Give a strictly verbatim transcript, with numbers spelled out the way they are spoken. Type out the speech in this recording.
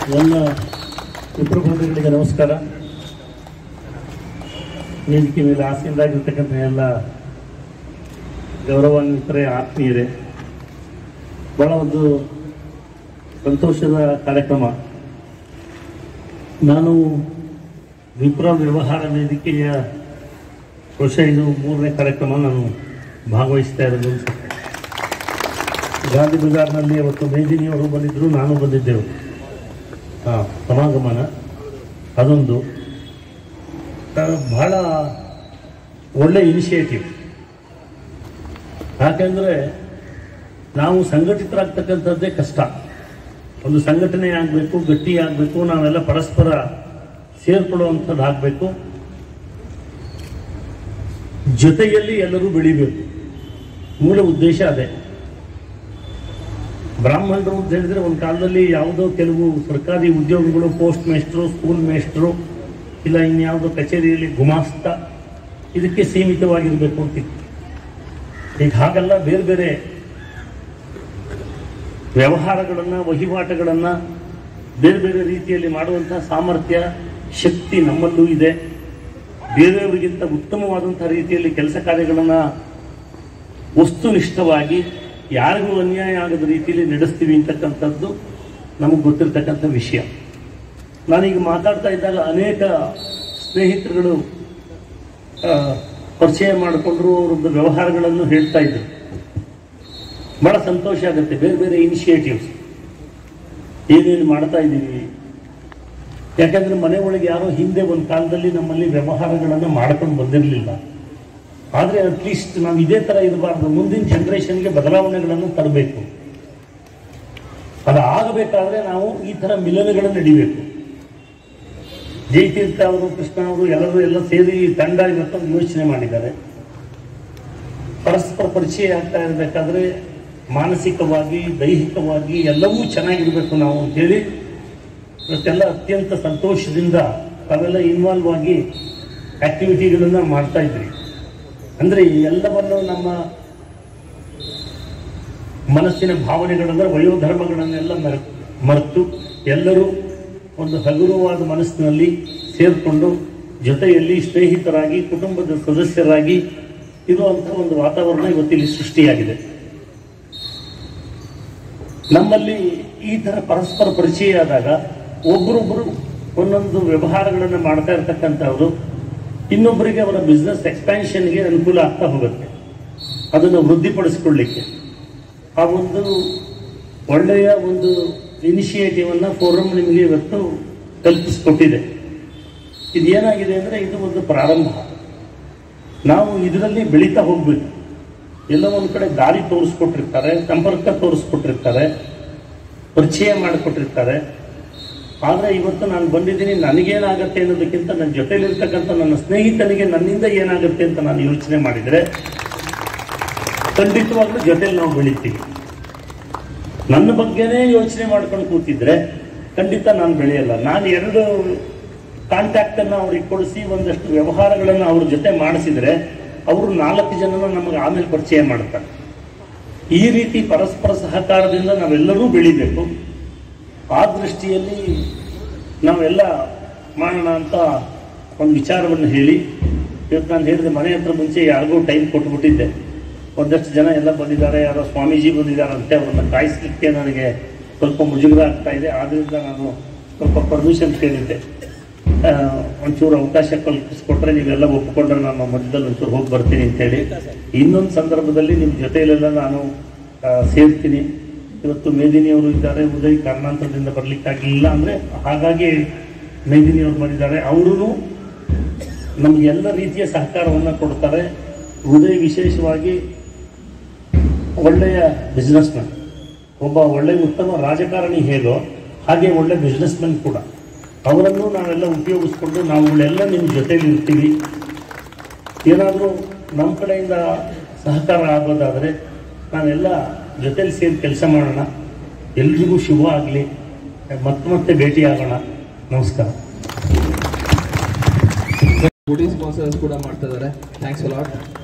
ಎಲ್ಲ ಮಿತ್ರಬಂಧುಗಳಿಗೆ ನಮಸ್ಕಾರ. ವೇದಿಕೆ ಮೇಲೆ ಆಸೀನರಾಗಿರ್ತಕ್ಕಂಥ ಎಲ್ಲ ಗೌರವಾನ್ವಿತರೇ, ಆತ್ಮೀಯರೇ, ಬಹಳ ಒಂದು ಸಂತೋಷದ ಕಾರ್ಯಕ್ರಮ. ನಾನು ವಿಪ್ರ ವ್ಯವಹಾರ ವೇದಿಕೆಯ ವರ್ಷ ಇದು ಮೂರನೇ ಕಾರ್ಯಕ್ರಮ ನಾನು ಭಾಗವಹಿಸ್ತಾ ಇರೋದು. ಗಾಂಧಿ ಬಜಾರ್ನಲ್ಲಿ ಅವತ್ತು ಮೇದಿನಿಯವರು ಬಂದಿದ್ದರು, ನಾನು ಬಂದಿದ್ದೆವು. ಹಾಂ, ಸಮಾಗಮನ ಅದೊಂದು ಬಹಳ ಒಳ್ಳೆ ಇನಿಷಿಯೇಟಿವ್. ಯಾಕೆಂದರೆ ನಾವು ಸಂಘಟಿತರಾಗ್ತಕ್ಕಂಥದ್ದೇ ಕಷ್ಟ. ಒಂದು ಸಂಘಟನೆ ಆಗಬೇಕು, ಗಟ್ಟಿ ಆಗಬೇಕು, ನಾವೆಲ್ಲ ಪರಸ್ಪರ ಸೇರ್ಕೊಳ್ಳುವಂಥದ್ದು ಆಗಬೇಕು, ಜೊತೆಯಲ್ಲಿ ಎಲ್ಲರೂ ಬೆಳಿಬೇಕು. ಮೂಲ ಉದ್ದೇಶ ಅದೇ. ಬ್ರಾಹ್ಮಣರು ಅಂತ ಹೇಳಿದ್ರೆ ಒಂದು ಕಾಲದಲ್ಲಿ ಯಾವುದೋ ಕೆಲವು ಸರ್ಕಾರಿ ಉದ್ಯೋಗಗಳು, ಪೋಸ್ಟ್ ಮೇಸ್ಟ್ರು, ಸ್ಕೂಲ್ ಮೇಸ್ಟ್ರು, ಇಲ್ಲ ಇನ್ಯಾವುದೋ ಕಚೇರಿಯಲ್ಲಿ ಗುಮಾಸ್ತ, ಇದಕ್ಕೆ ಸೀಮಿತವಾಗಿರಬೇಕು ಅಂತಿತ್ತು. ಈಗ ಹಾಗಲ್ಲ, ಬೇರೆ ಬೇರೆ ವ್ಯವಹಾರಗಳನ್ನು, ವಹಿವಾಟುಗಳನ್ನು ಬೇರೆ ಬೇರೆ ರೀತಿಯಲ್ಲಿ ಮಾಡುವಂಥ ಸಾಮರ್ಥ್ಯ, ಶಕ್ತಿ ನಮ್ಮಲ್ಲೂ ಇದೆ. ಬೇರೆಯವರಿಗಿಂತ ಉತ್ತಮವಾದಂಥ ರೀತಿಯಲ್ಲಿ ಕೆಲಸ ಕಾರ್ಯಗಳನ್ನು ವಸ್ತುನಿಷ್ಠವಾಗಿ ಯಾರಿಗೂ ಅನ್ಯಾಯ ಆಗದ ರೀತಿಯಲ್ಲಿ ನಡೆಸ್ತೀವಿ ಅಂತಕ್ಕಂಥದ್ದು ನಮಗೆ ಗೊತ್ತಿರ್ತಕ್ಕಂಥ ವಿಷಯ. ನಾನೀಗ ಮಾತಾಡ್ತಾ ಇದ್ದಾಗ ಅನೇಕ ಸ್ನೇಹಿತರುಗಳು ಪರಿಚಯ ಮಾಡಿಕೊಂಡ್ರು, ಅವರದ್ದು ವ್ಯವಹಾರಗಳನ್ನು ಹೇಳ್ತಾ ಇದ್ರು. ಬಹಳ ಸಂತೋಷ ಆಗುತ್ತೆ. ಬೇರೆ ಬೇರೆ ಇನಿಷಿಯೇಟಿವ್ಸ್ ಏನೇನು ಮಾಡ್ತಾ ಇದ್ದೀವಿ. ಯಾಕಂದರೆ ಮನೆ ಒಳಗೆ ಯಾರೋ ಹಿಂದೆ ಒಂದು ಕಾಲದಲ್ಲಿ ನಮ್ಮಲ್ಲಿ ವ್ಯವಹಾರಗಳನ್ನು ಮಾಡ್ಕೊಂಡು ಬಂದಿರಲಿಲ್ಲ. ಆದರೆ ಅಟ್ಲೀಸ್ಟ್ ನಾವು ಇದೇ ಥರ ಇರಬಾರ್ದು, ಮುಂದಿನ ಜನ್ರೇಷನ್ಗೆ ಬದಲಾವಣೆಗಳನ್ನು ತರಬೇಕು. ಅದು ಆಗಬೇಕಾದ್ರೆ ನಾವು ಈ ಥರ ಮಿಲನಗಳನ್ನು ನಡಿಬೇಕು. ಜಯತೀರ್ಥ ಅವರು, ಕೃಷ್ಣ ಅವರು ಎಲ್ಲರೂ ಎಲ್ಲ ಸೇರಿ ತಂಡ ಇವತ್ತೊಂದು ಯೋಚನೆ ಮಾಡಿದ್ದಾರೆ. ಪರಸ್ಪರ ಪರಿಚಯ ಆಗ್ತಾ ಇರಬೇಕಾದ್ರೆ ಮಾನಸಿಕವಾಗಿ, ದೈಹಿಕವಾಗಿ ಎಲ್ಲವೂ ಚೆನ್ನಾಗಿರಬೇಕು ನಾವು ಅಂತೇಳಿ ಇವತ್ತೆಲ್ಲ ಅತ್ಯಂತ ಸಂತೋಷದಿಂದ ತಾವೆಲ್ಲ ಇನ್ವಾಲ್ವ್ ಆಗಿ ಆಕ್ಟಿವಿಟಿಗಳನ್ನು ಮಾಡ್ತಾ ಇದ್ರಿ. ಅಂದರೆ ಎಲ್ಲವನ್ನು ನಮ್ಮ ಮನಸ್ಸಿನ ಭಾವನೆಗಳಂದ್ರೆ ವಯೋಧರ್ಮಗಳನ್ನೆಲ್ಲ ಮರೆ ಮರೆತು ಎಲ್ಲರೂ ಒಂದು ಹಗುರವಾದ ಮನಸ್ಸಿನಲ್ಲಿ ಸೇರಿಕೊಂಡು ಜೊತೆಯಲ್ಲಿ ಸ್ನೇಹಿತರಾಗಿ, ಕುಟುಂಬದ ಸದಸ್ಯರಾಗಿ ಇರುವಂಥ ಒಂದು ವಾತಾವರಣ ಇವತ್ತಿಲ್ಲಿ ಸೃಷ್ಟಿಯಾಗಿದೆ. ನಮ್ಮಲ್ಲಿ ಈ ಥರ ಪರಸ್ಪರ ಪರಿಚಯ ಆದಾಗ ಒಬ್ಬರೊಬ್ಬರು ಒಂದೊಂದು ವ್ಯವಹಾರಗಳನ್ನು ಮಾಡ್ತಾ ಇರ್ತಕ್ಕಂಥವ್ರು ಇನ್ನೊಬ್ಬರಿಗೆ ಅವರ ಬಿಸ್ನೆಸ್ ಎಕ್ಸ್ಪ್ಯಾನ್ಷನ್ಗೆ ಅನುಕೂಲ ಆಗ್ತಾ ಹೋಗುತ್ತೆ. ಅದನ್ನು ವೃದ್ಧಿಪಡಿಸ್ಕೊಳ್ಳಿಕ್ಕೆ ಆ ಒಂದು ಒಳ್ಳೆಯ ಒಂದು ಇನಿಷಿಯೇಟಿವನ್ನು ಫೋರಮ್ ನಿಮಗೆ ಇವತ್ತು ಕಲ್ಪಿಸಿಕೊಟ್ಟಿದೆ. ಇದೇನಾಗಿದೆ ಅಂದರೆ ಇದು ಒಂದು ಪ್ರಾರಂಭ. ನಾವು ಇದರಲ್ಲಿ ಬೆಳೀತಾ ಹೋಗಬೇಕು. ಎಲ್ಲ ಒಂದು ಕಡೆ ದಾರಿ ತೋರಿಸ್ಕೊಟ್ಟಿರ್ತಾರೆ, ಸಂಪರ್ಕ ತೋರಿಸ್ಕೊಟ್ಟಿರ್ತಾರೆ, ಪರಿಚಯ ಮಾಡಿಕೊಟ್ಟಿರ್ತಾರೆ. ಆದರೆ ಇವತ್ತು ನಾನು ಬಂದಿದ್ದೀನಿ, ನನಗೇನಾಗುತ್ತೆ ಅನ್ನೋದಕ್ಕಿಂತ ನನ್ನ ಜೊತೆಲಿರ್ತಕ್ಕಂಥ ನನ್ನ ಸ್ನೇಹಿತನಿಗೆ ನನ್ನಿಂದ ಏನಾಗುತ್ತೆ ಅಂತ ನಾನು ಯೋಚನೆ ಮಾಡಿದರೆ ಖಂಡಿತವಾಗ್ಲೂ ಜೊತೆಲಿ ನಾವು ಬೆಳಿತೀವಿ. ನನ್ನ ಬಗ್ಗೆನೇ ಯೋಚನೆ ಮಾಡ್ಕೊಂಡು ಕೂತಿದ್ರೆ ಖಂಡಿತ ನಾನು ಬೆಳೆಯಲ್ಲ. ನಾನು ಎರಡು ಕಾಂಟ್ಯಾಕ್ಟನ್ನು ಅವ್ರಿಗೆ ಕೊಡಿಸಿ ಒಂದಷ್ಟು ವ್ಯವಹಾರಗಳನ್ನು ಅವ್ರ ಜೊತೆ ಮಾಡಿಸಿದರೆ ಅವರು ನಾಲ್ಕು ಜನನ ನಮಗೆ ಆಮೇಲೆ ಪರಿಚಯ ಮಾಡ್ತಾರೆ. ಈ ರೀತಿ ಪರಸ್ಪರ ಸಹಕಾರದಿಂದ ನಾವೆಲ್ಲರೂ ಬೆಳಿಬೇಕು. ಆ ದೃಷ್ಟಿಯಲ್ಲಿ ನಾವೆಲ್ಲ ಮಾಡೋಣ ಅಂತ ಒಂದು ವಿಚಾರವನ್ನು ಹೇಳಿ ಇವತ್ತು ನಾನು ಹೇಳಿದೆ. ಮನೆ ಹತ್ರ ಮುಂಚೆ ಯಾರಿಗೂ ಟೈಮ್ ಕೊಟ್ಬಿಟ್ಟಿದ್ದೆ. ಒಂದಷ್ಟು ಜನ ಎಲ್ಲ ಬಂದಿದ್ದಾರೆ, ಯಾರೋ ಸ್ವಾಮೀಜಿ ಬಂದಿದ್ದಾರಂತೆ, ಅವ್ರನ್ನ ಕಾಯಿಸ್ಲಿಕ್ಕೆ ನನಗೆ ಸ್ವಲ್ಪ ಮುಜುಗರ ಆಗ್ತಾ ಇದೆ. ಆದ್ದರಿಂದ ನಾನು ಸ್ವಲ್ಪ ಪರ್ಮಿಷನ್ ಕೇಳಿದ್ದೆ, ಒಂಚೂರು ಅವಕಾಶ ಕಲ್ಪಿಸ್ಕೊಟ್ರೆ ನೀವೆಲ್ಲ ಒಪ್ಪಿಕೊಂಡ್ರೆ ನಾನು ಮಧ್ಯದಲ್ಲಿ ಒಂಚೂರು ಹೋಗಿ ಬರ್ತೀನಿ ಅಂತೇಳಿ. ಇನ್ನೊಂದು ಸಂದರ್ಭದಲ್ಲಿ ನಿಮ್ಮ ಜೊತೆಯಲ್ಲೆಲ್ಲ ನಾನು ಸೇರ್ತೀನಿ. ಇವತ್ತು ಮೇದಿನಿಯವರು ಇದ್ದಾರೆ, ಉದಯ್ ಕಾರಣಾಂತರದಿಂದ ಬರಲಿಕ್ಕಾಗಲಿಲ್ಲ. ಅಂದರೆ ಹಾಗಾಗಿ ಮೇದಿನಿಯವರು ಬಂದಿದ್ದಾರೆ. ಅವರು ನಮಗೆಲ್ಲ ರೀತಿಯ ಸಹಕಾರವನ್ನು ಕೊಡ್ತಾರೆ. ಉದಯ್ ವಿಶೇಷವಾಗಿ ಒಳ್ಳೆಯ ಬಿಸ್ನೆಸ್ ಮ್ಯಾನ್, ಒಬ್ಬ ಒಳ್ಳೆಯ ಉತ್ತಮ ರಾಜಕಾರಣಿ ಹೇಗೋ ಹಾಗೆ ಒಳ್ಳೆ ಬಿಸ್ನೆಸ್ ಮ್ಯಾನ್ ಕೂಡ. ಅವರನ್ನು ನಾವೆಲ್ಲ ಉಪಯೋಗಿಸ್ಕೊಂಡು ನಾವುಗಳೆಲ್ಲ ನಿಮ್ಮ ಜೊತೆಲಿ ಇರ್ತೀವಿ. ಏನಾದರೂ ನಮ್ಮ ಕಡೆಯಿಂದ ಸಹಕಾರ ಆಗೋದಾದರೆ ನಾವೆಲ್ಲ ಜೊತೆಲಿ ಸೇರಿ ಕೆಲಸ ಮಾಡೋಣ. ಎಲ್ರಿಗೂ ಶುಭ ಆಗಲಿ. ಮತ್ತೆ ಮತ್ತೆ ಭೇಟಿ ಆಗೋಣ. ನಮಸ್ಕಾರ. ಸ್ಪಾನ್ಸರ್ಸ್ ಕೂಡ ಮಾಡ್ತಾ ಇದ್ದಾರೆ. Thanks a lot.